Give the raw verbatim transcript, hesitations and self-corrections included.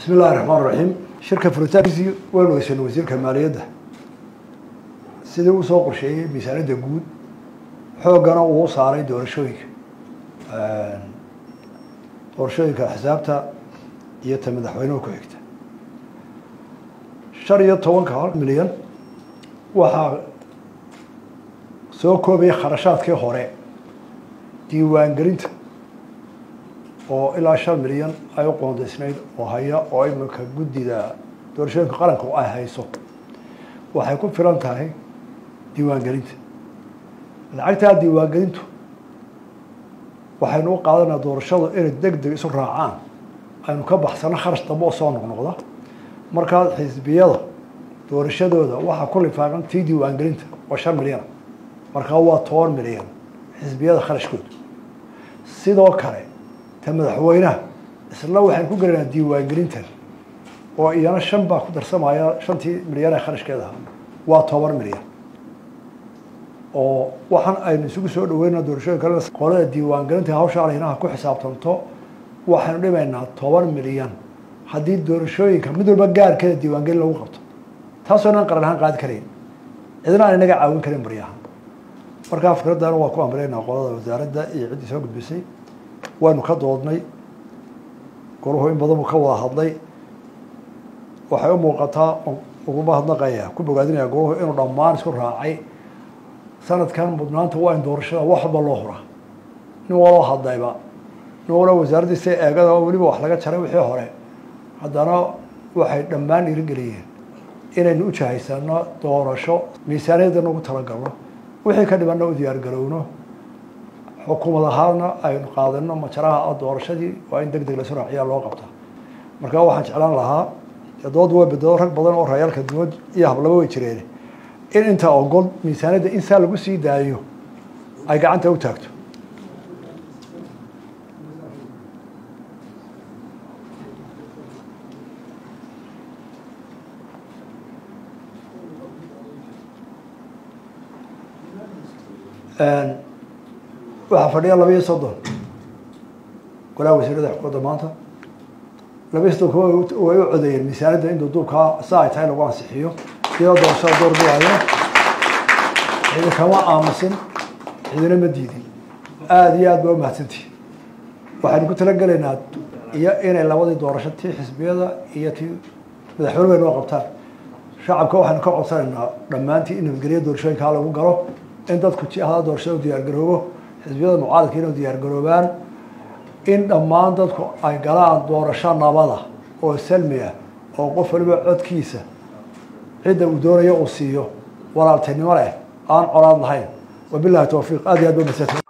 بسم الله الرحمن الرحيم شركة فلوتاكسي والوزير وزير كمالية ده سيده وسوق شيء مثال دجود حوجنا وصاري دور شويك دور شويك حسابته يتم دحوينه كويكته شرية طوان كهار مليون وها سوكو بي خرشات كي هوري ديوان جرينت oo ilaa shan milyan ay u qoondeysnayd oo haya oo imika guddida doorashooyinka qaranka oo ay hayso waxay ku filan tahay diiwaangelinta lacagta diiwaangelintu waxaynu u qaadanaa doorashada inay degdeg isu raacaan aynu ka baxsano kharash dambe oo soo noqnoqda markaa xisbiyada doorashadooda waxaa ku lifaaqan tii diiwaangelinta waa shan milyan markaa waa toban milyan xisbiyada kharashkooda sidoo kale madaxweynaha isla waxaan ku garaynaa diiwaangelintan oo iyana shan baa ku darsamaya shantii milyan ee kharashkeeda waa toban milyan oo waxaan aynu isugu soo dhaweynaa doorashooyinka kale qolada diiwaangelinta hawsha aleynaha ku xisaabtanto waxaanu dhimaynaa toban milyan haddii doorashooyinka mid walba gaarkeeda diiwaangelin lagu qabto taasoo dhan qaran ahaan qaadi karayn cidina aan inaga caawin karin baryahan markaa fikradana waa ku amreynaa qolada wasaaradda iyo ciddii soo gudbisay waanu ka doodnay golahu in badan uu ka wada hadlay waxay u muuqataa uguma hadnaqaya ku bogaadinaya golahu inuu dhammaan isku raacay sanadkan mudnaanta waa in doorashada wax walba loo huraa nin waloo hadlayba nin waloo wasaaraddiisa eegada weliba wax laga jaray wixii hore haddana waxay dhammaan dhiirigeliyeen inaynu u jahaysano doorasho miisaaniyadana ugu talagalno wixii ka dhibanna u diyaargarowno xukuumad ahaana aynu qaadano majaraha doorashadii waa in deg deg lasoo raaciyaa loo qabtaa markaa waxaan jeclaan lahaa dood way bedelo rag badan oo rayaalka duwad iyo hablaba way jireen in inta ogol miisaaniyadda in saa lagu sii daayo ay gacanta u taagto waxaa fadhiya laba iyo soddon golaha wasiirada xukuumadda maanta laba iyo soddon way u codeeyeen miisaaniyadda in duuduubkaa sa ay tahay lagu ansixiyo iyadoo doorashada door duwaayo cidi kama aamusin cidina ma diidin aada iyo aad ba umahadsantihi waxaynu ku talagelaynaa iyo inay labadii doorasho tii xisbiyada iyo tii madaxweyne bay noo qabtaan shacabka waxaynu ka codsanaynaa dhammaantii in nabadgelyo doorashooyinkaa lagu galo in dadku jihada doorashada u diyaargaroobo xisbiyada mucaaradka inay diyaargaroobaan in dhammaan dadku ay galaan doorasho nabada oo salmi ah oo qof waliba codkiisa cidda uu doonayo uu siiyo walaaltinimo leh aan colaad lahayn wabillahi tawfiiq aad iyo aad ba mahadsantahay